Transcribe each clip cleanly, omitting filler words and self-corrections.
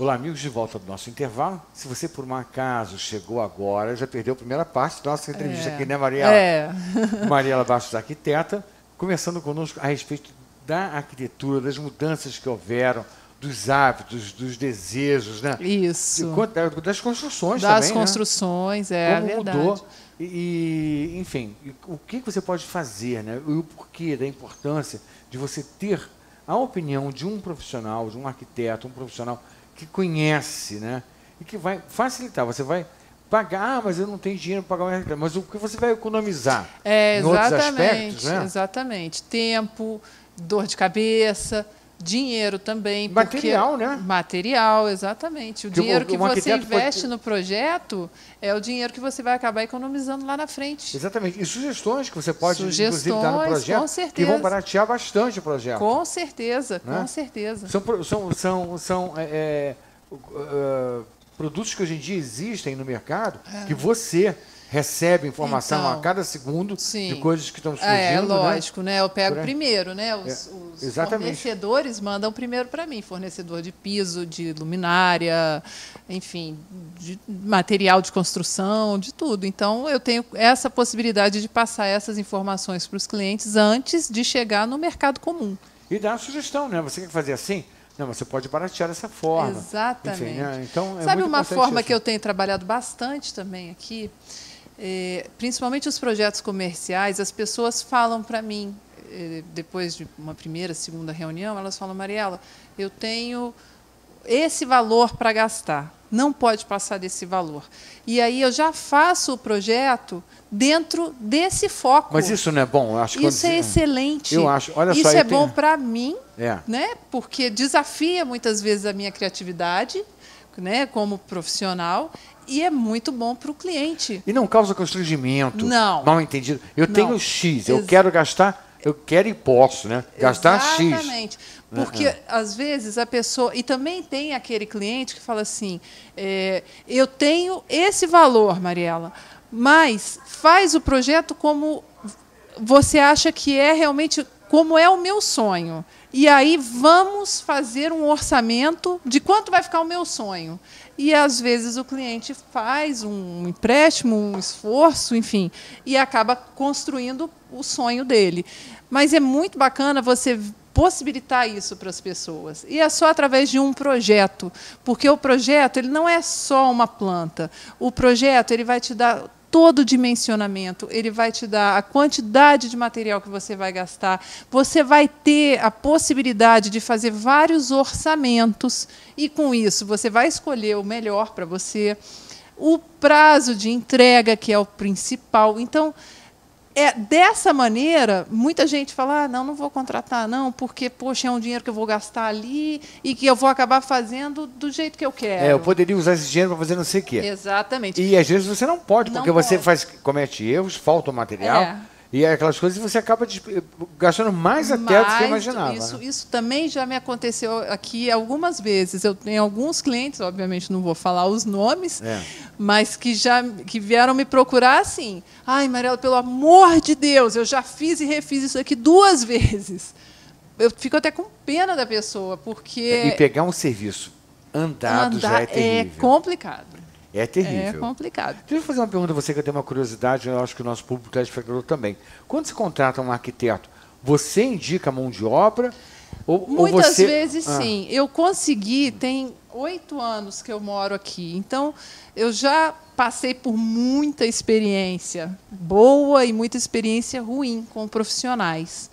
Olá, amigos, de volta do nosso intervalo. Se você, por um acaso, chegou agora, já perdeu a primeira parte da nossa entrevista aqui, né, Mariela? Mariela Bastos, arquiteta, conversando conosco a respeito da arquitetura, das mudanças que houveram, dos hábitos, dos desejos, né? Isso. Das construções das também, construções, né? Como verdade. Mudou. E, enfim, o que você pode fazer, né? E o porquê da importância de você ter a opinião de um profissional, de um arquiteto, um profissional que conhece, né? E que vai facilitar. Você vai pagar, mas eu não tenho dinheiro para pagar um arquiteto. Mas o que você vai economizar em outros aspectos, né? Exatamente. Tempo, dor de cabeça, dinheiro também. Material, né? Material, exatamente. O dinheiro que você investe no projeto é o dinheiro que você vai acabar economizando lá na frente. Exatamente. E sugestões que você pode, inclusive, dar no projeto, com certeza, que vão baratear bastante o projeto. Com certeza, né? Com certeza. São produtos que hoje em dia existem no mercado, que você recebe informação a cada segundo de coisas que estão surgindo. É lógico, né? Eu pego primeiro, né? Os fornecedores mandam primeiro para mim, fornecedor de piso, de luminária, enfim, de material de construção, de tudo. Então, eu tenho essa possibilidade de passar essas informações para os clientes antes de chegar no mercado comum. E dar uma sugestão, né? Você quer fazer assim? Não, mas você pode baratear dessa forma. Exatamente. Enfim, né? Então, sabe uma forma que eu tenho trabalhado bastante também aqui? Principalmente os projetos comerciais, as pessoas falam para mim, depois de uma primeira, segunda reunião, elas falam: Mariela, eu tenho esse valor para gastar, não pode passar desse valor. E aí eu já faço o projeto dentro desse foco. Mas isso não é bom? Eu acho que isso é excelente. Eu acho. Olha isso só, é bom para mim, né? Porque desafia muitas vezes a minha criatividade, né, como profissional. E é muito bom para o cliente. E não causa constrangimento, mal entendido. Eu tenho X, eu quero gastar, eu quero e posso, né? Gastar X. Exatamente. Porque, às vezes, a pessoa... E também tem aquele cliente que fala assim, eu tenho esse valor, Mariela, mas faz o projeto como você acha que é realmente... Como é o meu sonho. E aí vamos fazer um orçamento de quanto vai ficar o meu sonho. E, às vezes, o cliente faz um empréstimo, um esforço, enfim, e acaba construindo o sonho dele. Mas é muito bacana você possibilitar isso para as pessoas. E é só através de um projeto, porque o projeto ele não é só uma planta. O projeto ele vai te dar todo o dimensionamento, ele vai te dar a quantidade de material que você vai gastar, você vai ter a possibilidade de fazer vários orçamentos e, com isso, você vai escolher o melhor para você, o prazo de entrega, que é o principal. Então, dessa maneira, muita gente fala, não vou contratar, não, porque, poxa, é um dinheiro que eu vou gastar ali e que eu vou acabar fazendo do jeito que eu quero. Eu poderia usar esse dinheiro para fazer não sei o quê. Exatamente. E, às vezes, você não pode, porque você comete erros, falta o material, e aquelas coisas você acaba gastando mais até do que você imaginava. Isso também já me aconteceu aqui algumas vezes. Eu tenho alguns clientes, obviamente não vou falar os nomes, mas que vieram me procurar assim. Ai, Mariela, pelo amor de Deus, eu já fiz e refiz isso aqui 2 vezes. Eu fico até com pena da pessoa, porque... E pegar um serviço andado já é terrível. É complicado. É terrível. É complicado. Deixa eu fazer uma pergunta a você, que eu tenho uma curiosidade, eu acho que o nosso público telespectador também. Quando você contrata um arquiteto, você indica a mão de obra? Muitas vezes, sim. Eu consegui, tem 8 anos que eu moro aqui, então eu já passei por muita experiência boa e muita experiência ruim com profissionais.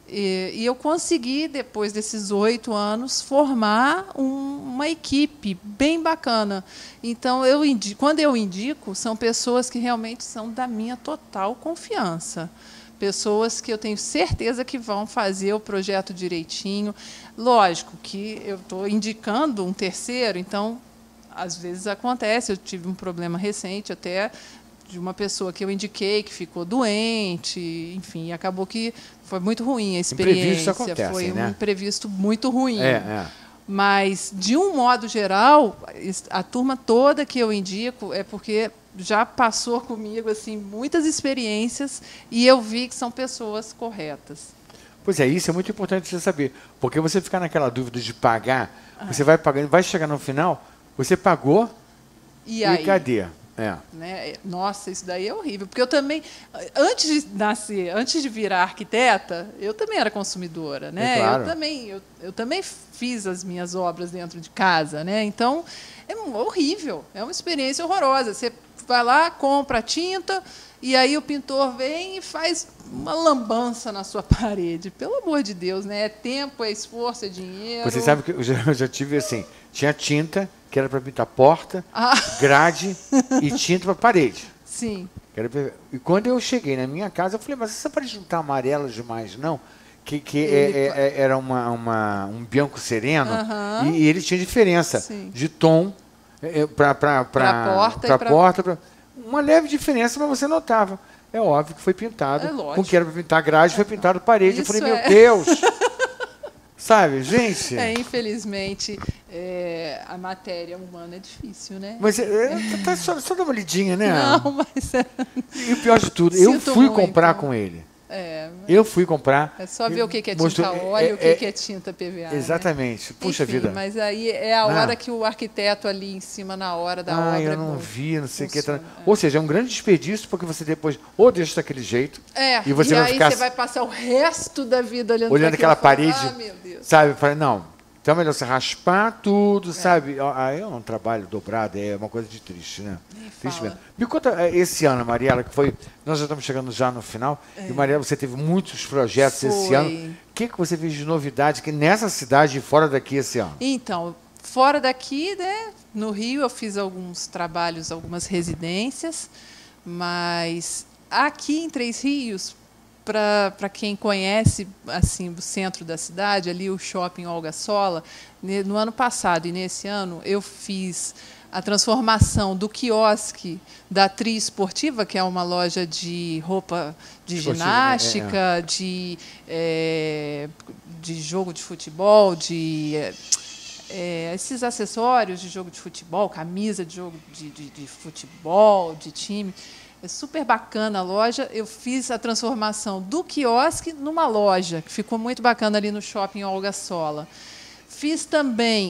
E eu consegui, depois desses 8 anos, formar uma equipe bem bacana. Então, quando eu indico, são pessoas que realmente são da minha total confiança. Pessoas que eu tenho certeza que vão fazer o projeto direitinho. Lógico que eu estou indicando um terceiro, então, às vezes acontece. Eu tive um problema recente até de uma pessoa que eu indiquei que ficou doente, enfim, acabou que foi muito ruim a experiência. Imprevisto acontece, foi né? Um imprevisto muito ruim. Mas, de um modo geral, a turma toda que eu indico é porque já passou comigo assim muitas experiências e eu vi que são pessoas corretas. Pois é, isso é muito importante você saber. Porque você ficar naquela dúvida de pagar, você vai pagando, vai chegar no final, você pagou E aí? cadê? Né? Nossa, isso daí é horrível. Porque eu também, antes de nascer, antes de virar arquiteta, eu também era consumidora, né? Claro. Eu também fiz as minhas obras dentro de casa, né? Então, é horrível, é uma experiência horrorosa. Você vai lá, compra a tinta, e aí o pintor vem e faz uma lambança na sua parede. Pelo amor de Deus, né? É tempo, é esforço, é dinheiro. Você sabe que eu já tive assim, tinha tinta, que era para pintar porta, grade e tinta para parede. Sim. E quando eu cheguei na minha casa, eu falei, mas essa parede não está amarela demais, não? Era um bianco sereno, e ele tinha diferença de tom para a porta. Uma leve diferença, mas você notava. É óbvio que foi pintado. Com que era para pintar grade, foi pintado parede. Isso eu falei, meu Deus! Sabe, gente? Infelizmente, a matéria humana é difícil, né? Mas só dá uma lidinha, né? Não, mas... E o pior de tudo, eu fui comprar com ele. Eu fui comprar. É só ver o que é tinta óleo, o que é tinta PVA. Exatamente. Né? Puxa vida. Mas aí é a hora que o arquiteto ali em cima, na hora da obra... eu não vi, não sei o que. Ou seja, é um grande desperdício, porque você depois ou deixa daquele jeito, e você vai ficar... você vai passar o resto da vida olhando aquela parede, meu Deus. sabe? Não, então é melhor você raspar tudo, sabe? É um trabalho dobrado, é uma coisa de triste, né? Triste mesmo. Me conta esse ano, Mariela, que foi... Nós já estamos chegando já no final. E, Mariela, você teve muitos projetos esse ano. O que você fez de novidade aqui nessa cidade e fora daqui esse ano? Então, fora daqui, né? No Rio, eu fiz alguns trabalhos, algumas residências. Mas aqui em Três Rios, para quem conhece assim o centro da cidade, ali o shopping Olga Sola, no ano passado e nesse ano eu fiz a transformação do quiosque da Tri Esportiva, que é uma loja de roupa de ginástica, de jogo de futebol, esses acessórios de jogo de futebol, camisa de jogo de futebol, de time. É super bacana a loja. Eu fiz a transformação do quiosque numa loja, que ficou muito bacana ali no shopping Olga Sola. Fiz também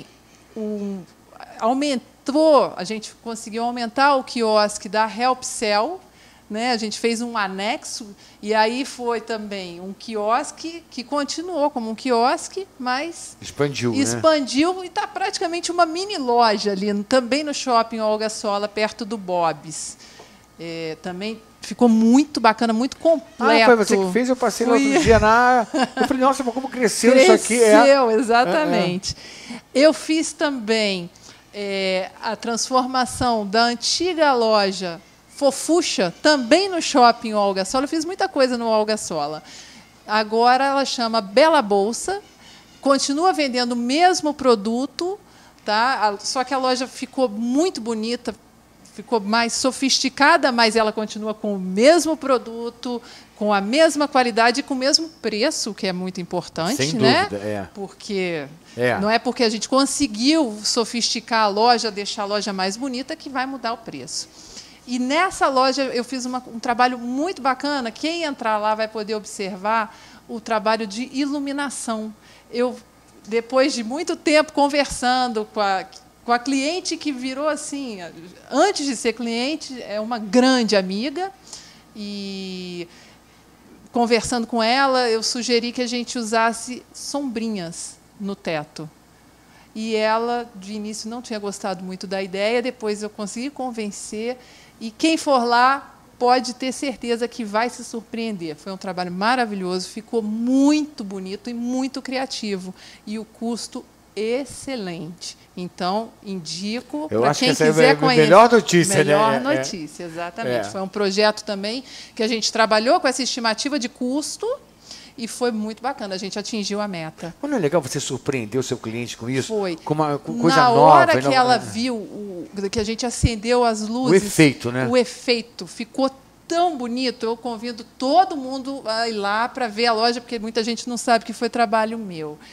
a gente conseguiu aumentar o quiosque da Helpcel, né? A gente fez um anexo, e aí foi também um quiosque que continuou como um quiosque, mas expandiu, né? E está praticamente uma mini loja ali, também no shopping Olga Sola, perto do Bob's. Também ficou muito bacana, muito completo. Foi você que fez? Eu passei no outro dia eu falei, nossa, como cresceu isso aqui. Cresceu, exatamente. Eu fiz também a transformação da antiga loja Fofucha, também no shopping Olga Sola. Eu fiz muita coisa no Olga Sola. Agora ela chama Bela Bolsa, continua vendendo o mesmo produto, tá? Só que a loja ficou muito bonita, ficou mais sofisticada, mas ela continua com o mesmo produto, com a mesma qualidade e com o mesmo preço, que é muito importante. Sem né? Dúvida, Porque não é porque a gente conseguiu sofisticar a loja, deixar a loja mais bonita, que vai mudar o preço. E nessa loja eu fiz um trabalho muito bacana. Quem entrar lá vai poder observar o trabalho de iluminação. Depois de muito tempo conversando com a cliente que virou assim, antes de ser cliente, é uma grande amiga, e conversando com ela, eu sugeri que a gente usasse sombrinhas no teto. E ela, de início, não tinha gostado muito da ideia, depois eu consegui convencer, e quem for lá pode ter certeza que vai se surpreender. Foi um trabalho maravilhoso, ficou muito bonito e muito criativo, e o custo excelente. Então, indico para quem quiser conhecer. Melhor notícia, Melhor notícia, exatamente. Foi um projeto também que a gente trabalhou com essa estimativa de custo e foi muito bacana. A gente atingiu a meta. Não é legal você surpreender o seu cliente com isso? Foi. Com coisa nova. Na hora que ela viu, que a gente acendeu as luzes... O efeito, né? O efeito ficou tão bonito. Eu convido todo mundo a ir lá para ver a loja, porque muita gente não sabe que foi trabalho meu.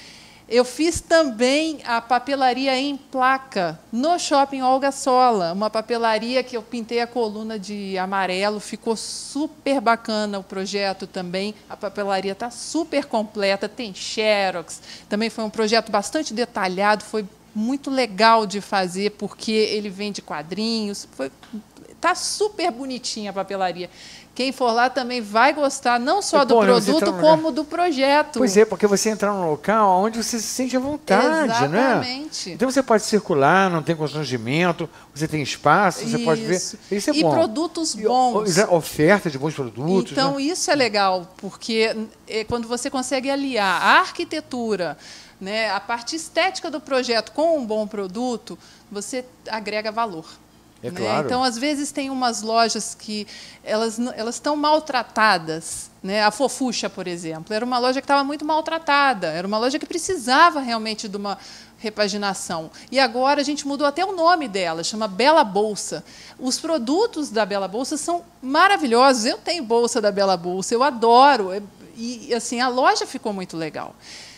Eu fiz também a papelaria em placa no Shopping Olga Sola, uma papelaria que eu pintei a coluna de amarelo, ficou super bacana o projeto também. A papelaria está super completa, tem xerox, também foi um projeto bastante detalhado, foi muito legal de fazer, porque ele vende quadrinhos, está super bonitinha a papelaria. Quem for lá também vai gostar, não só do produto, como do projeto. Pois é, porque você entra num local onde você se sente à vontade, exatamente, né? Então você pode circular, não tem constrangimento, você tem espaço, você pode ver. Isso é bom. E produtos bons. Oferta de bons produtos. Então, isso é legal, porque quando você consegue aliar a arquitetura, né, a parte estética do projeto com um bom produto, você agrega valor. É claro. Então, às vezes, tem umas lojas que elas estão maltratadas. Né? A Fofuxa, por exemplo, era uma loja que estava muito maltratada, era uma loja que precisava realmente de uma repaginação. E agora a gente mudou até o nome dela, chama Bela Bolsa. Os produtos da Bela Bolsa são maravilhosos. Eu tenho bolsa da Bela Bolsa, eu adoro. E assim, a loja ficou muito legal.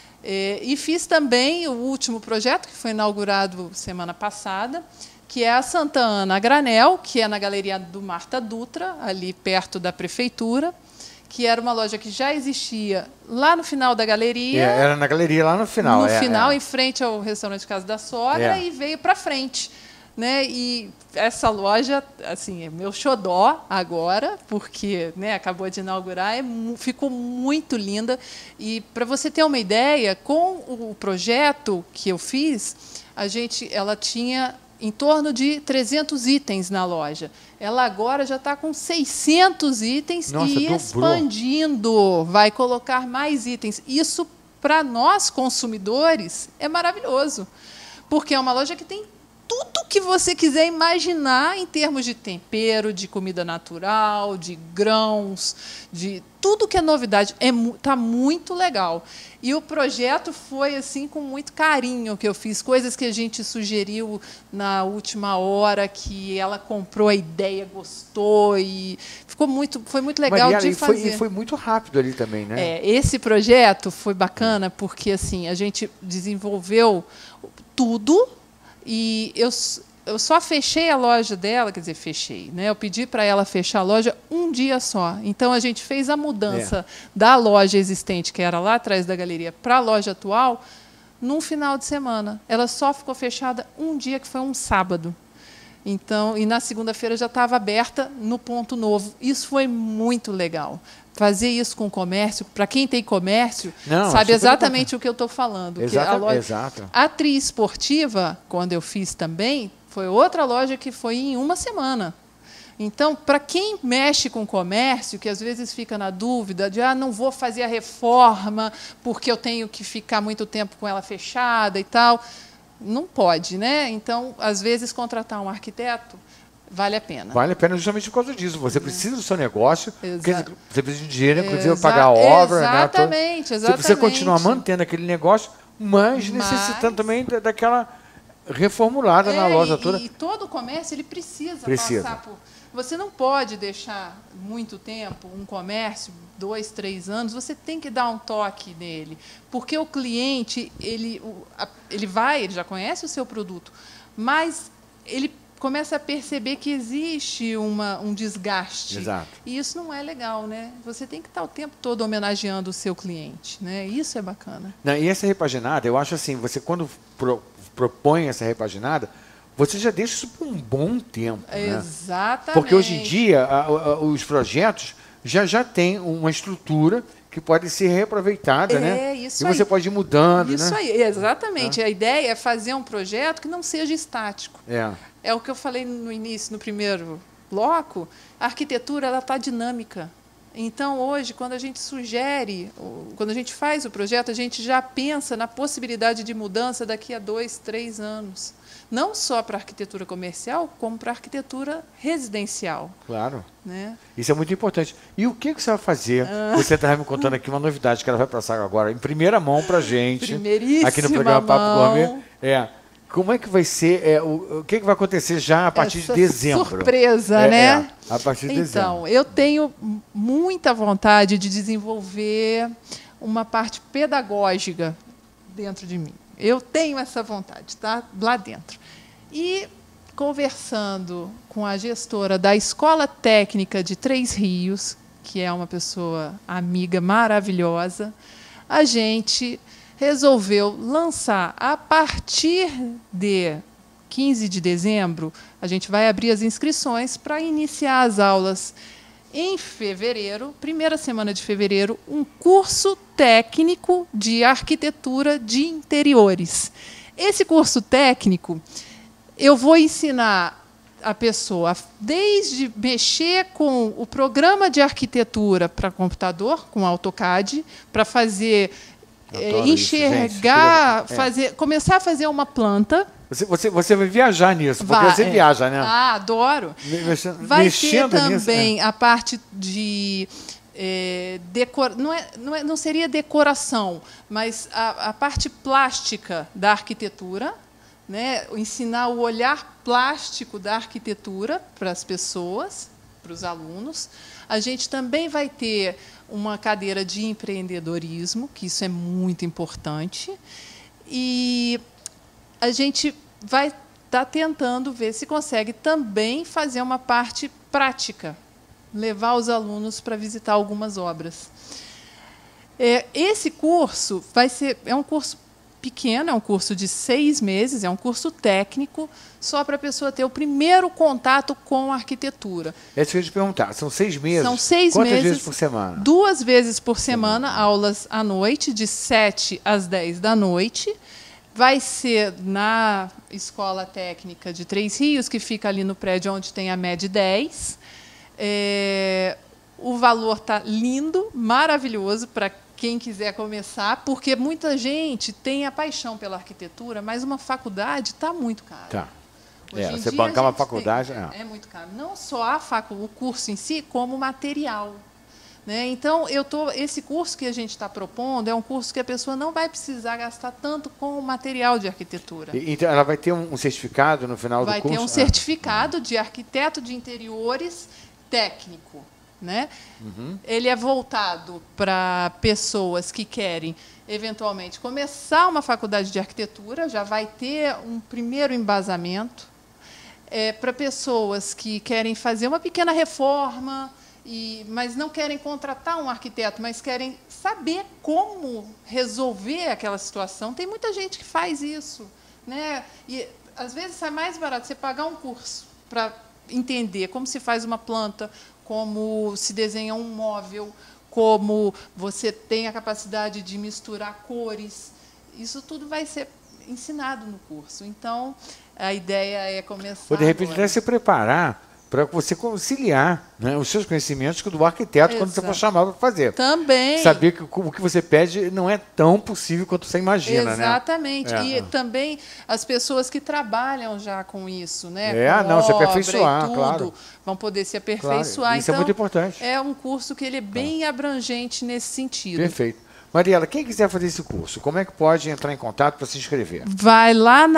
E fiz também o último projeto, que foi inaugurado semana passada, que é a Santa Ana a Granel, que é na Galeria do Marta Dutra, ali perto da prefeitura, que era uma loja que já existia lá no final da galeria. Era na galeria lá no final. No final, em frente ao restaurante Casa da Sogra, e veio para frente. Né? E essa loja, assim, é meu xodó agora, porque, né, acabou de inaugurar, ficou muito linda. E, para você ter uma ideia, com o projeto que eu fiz, ela tinha em torno de 300 itens na loja. Ela agora já está com 600 itens. Nossa, e expandindo, vai colocar mais itens. Isso, para nós, consumidores, é maravilhoso, porque é uma loja que tem tudo que você quiser imaginar em termos de tempero, de comida natural, de grãos, de tudo que é novidade. Está muito legal. E o projeto foi assim com muito carinho que eu fiz, coisas que a gente sugeriu na última hora, que ela comprou a ideia, gostou, e foi muito legal de fazer. E foi muito rápido ali também, né? Esse projeto foi bacana porque assim, a gente desenvolveu tudo. E eu só fechei a loja dela, quer dizer, fechei, né? Eu pedi para ela fechar a loja um dia só. Então, a gente fez a mudança da loja existente, que era lá atrás da galeria, para a loja atual, num final de semana. Ela só ficou fechada um dia, que foi um sábado. Então, e na segunda-feira já estava aberta no ponto novo. Isso foi muito legal. Fazer isso com o comércio, para quem tem comércio, sabe exatamente o que eu estou falando. Exato. A Tri Esportiva, quando eu fiz também, foi outra loja que foi em uma semana. Então, para quem mexe com comércio, que às vezes fica na dúvida de não vou fazer a reforma porque eu tenho que ficar muito tempo com ela fechada e tal, não pode, né? Então, às vezes, contratar um arquiteto vale a pena. Vale a pena justamente por causa disso. Você precisa do seu negócio, você precisa de dinheiro, inclusive, pagar a obra. Exatamente, né? Você continuar mantendo aquele negócio, mas necessitando também daquela reformulada na loja toda. E todo o comércio ele precisa passar por... Você não pode deixar muito tempo um comércio, 2, 3 anos, você tem que dar um toque nele, porque o cliente ele já conhece o seu produto, mas ele começa a perceber que existe um desgaste. Exato. E isso não é legal, né? Você tem que estar o tempo todo homenageando o seu cliente, né? Isso é bacana. E essa repaginada, eu acho assim, você quando propõe essa repaginada, você já deixa isso por um bom tempo. Exatamente. Né? Porque hoje em dia, os projetos já têm uma estrutura que pode ser reaproveitada, né? Isso e você pode ir mudando, isso né? Aí, exatamente. A ideia é fazer um projeto que não seja estático. É o que eu falei no início, no primeiro bloco, a arquitetura ela está dinâmica. Então, hoje, quando a gente sugere, quando a gente faz o projeto, a gente já pensa na possibilidade de mudança daqui a 2, 3 anos. Não só para a arquitetura comercial, como para a arquitetura residencial. Claro. Né? Isso é muito importante. E o que você vai fazer? Você estava me contando aqui uma novidade que ela vai passar agora em primeira mão para a gente. Aqui no programa Papo Gourmet. Como é que vai ser? O que vai acontecer já a partir de dezembro? Surpresa, né? A partir de dezembro. Então, eu tenho muita vontade de desenvolver uma parte pedagógica dentro de mim. Eu tenho essa vontade, está lá dentro. E, conversando com a gestora da Escola Técnica de Três Rios, que é uma pessoa amiga maravilhosa, a gente resolveu lançar, a partir de 15 de dezembro, a gente vai abrir as inscrições para iniciar as aulas em fevereiro, primeira semana de fevereiro, um curso técnico de arquitetura de interiores. Esse curso técnico, eu vou ensinar a pessoa desde mexer com o programa de arquitetura para computador, com AutoCAD, para fazer, enxergar, começar a fazer uma planta. Você vai viajar nisso, porque você viaja, né? Ah, adoro. Vai ter também a parte de não seria decoração, mas a parte plástica da arquitetura, né? Ensinar o olhar plástico da arquitetura para as pessoas, para os alunos. A gente também vai ter uma cadeira de empreendedorismo, que isso é muito importante. E a gente vai estar tentando ver se consegue também fazer uma parte prática, levar os alunos para visitar algumas obras. Esse curso é um curso pequeno, é um curso de 6 meses, é um curso técnico, só para a pessoa ter o primeiro contato com a arquitetura. É isso que eu ia te perguntar. São 6 meses? São 6 Quantas meses. Vezes por semana? 2 vezes por semana, aulas à noite, de 7 às 10 da noite. Vai ser na Escola Técnica de Três Rios, que fica ali no prédio onde tem a MED 10. O valor está lindo, maravilhoso para quem quiser começar, porque muita gente tem a paixão pela arquitetura, mas uma faculdade está muito caro. Tá. Você bancar uma faculdade... É muito caro. Não só o curso em si, como o material. Né? Então, esse curso que a gente está propondo é um curso que a pessoa não vai precisar gastar tanto com o material de arquitetura. Então, ela vai ter um certificado no final do curso? Vai ter um certificado de arquiteto de interiores técnico. Né? Uhum. Ele é voltado para pessoas que querem, eventualmente, começar uma faculdade de arquitetura, já vai ter um primeiro embasamento. Para pessoas que querem fazer uma pequena reforma, mas não querem contratar um arquiteto, mas querem saber como resolver aquela situação. Tem muita gente que faz isso. Né? E, às vezes, sai mais barato você pagar um curso para entender como se faz uma planta, como se desenha um móvel, como você tem a capacidade de misturar cores. Isso tudo vai ser ensinado no curso. Então, a ideia é começar... Ou, de repente, até se preparar para você conciliar, né, os seus conhecimentos com o do arquiteto. Exato. Quando você for chamado para fazer. Também. Saber que o que você pede não é tão possível quanto você imagina. Exatamente. Né? E também as pessoas que trabalham já com isso. Né? Se aperfeiçoar, claro. Vão poder se aperfeiçoar. Claro. Isso então, é muito importante. É um curso que ele é bem abrangente nesse sentido. Perfeito. Mariela, quem quiser fazer esse curso, como é que pode entrar em contato para se inscrever? Vai lá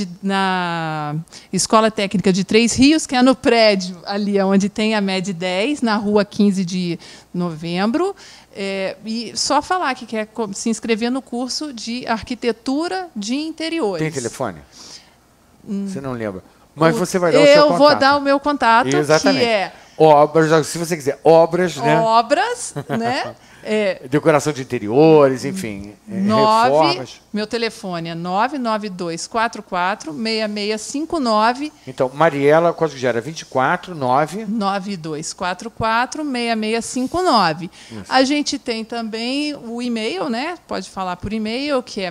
na Escola Técnica de Três Rios, que é no prédio ali onde tem a MED 10, na rua 15 de novembro. E só falar que quer se inscrever no curso de arquitetura de interiores. Tem telefone? Você não lembra? Mas você vai dar o seu contato. Eu vou dar o meu contato, exatamente. Que é... Obras, se você quiser, obras, né? Obras, né? Decoração de interiores, enfim, reformas. Meu telefone é 99244-6659. Então, Mariela, código de área 249... 9244-6659. A gente tem também o e-mail, né? Pode falar por e-mail, que é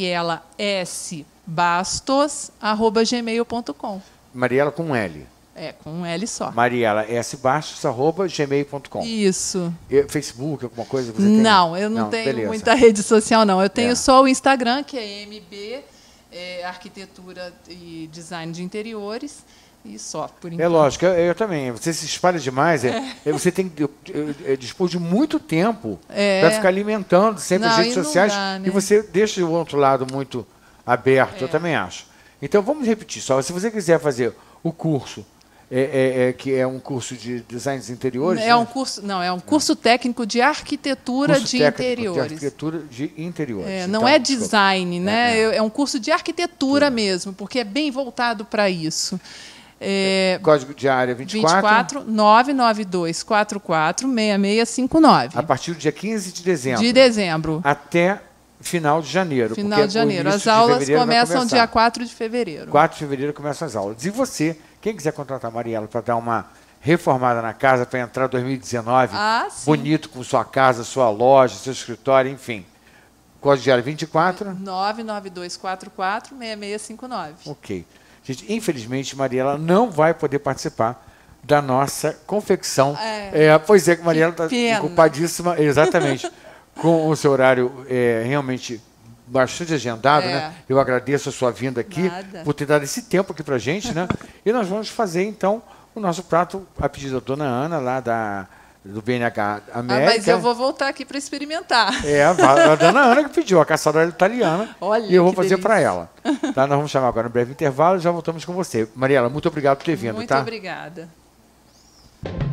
marielasbastos@gmail.com. Mariela com um L. Com um L só. marielaSbastos@gmail.com. Isso. Facebook, alguma coisa que você tem? Não, eu não tenho muita rede social, não. Eu tenho só o Instagram, que é MB, Arquitetura e Design de Interiores, e só, por enquanto. É lógico, eu também. Você se espalha demais, você tem que dispor de muito tempo para ficar alimentando sempre as redes sociais, né? E você deixa o outro lado muito aberto, eu também acho. Então, vamos repetir só. Se você quiser fazer o curso que é um curso de design de interiores? É um curso, não, é um curso técnico de arquitetura de interiores. De arquitetura de interiores. Não é design, né? É um curso de arquitetura mesmo, porque é bem voltado para isso. Código de área 24 992 44 6659. A partir do dia 15 de dezembro. De dezembro. Até final de janeiro. Final de janeiro. As aulas começam dia 4 de fevereiro. 4 de fevereiro começam as aulas. E você, quem quiser contratar a Mariela para dar uma reformada na casa, para entrar em 2019 bonito, com sua casa, sua loja, seu escritório, enfim. Código de área 24 992 44 6659. Ok. Gente, infelizmente, Mariela não vai poder participar da nossa confecção. Pois é, que Mariela está ocupadíssima, exatamente, com o seu horário realmente bastante agendado, né? Eu agradeço a sua vinda aqui, por ter dado esse tempo aqui para a gente, né? E nós vamos fazer, então, o nosso prato, a pedido da dona Ana, lá do BNH América. Mas eu vou voltar aqui para experimentar. A dona Ana que pediu, a caçadora italiana. Olha, e eu vou fazer para ela. Tá? Nós vamos chamar agora um breve intervalo e já voltamos com você. Mariela, muito obrigado por ter vindo. Muito obrigada.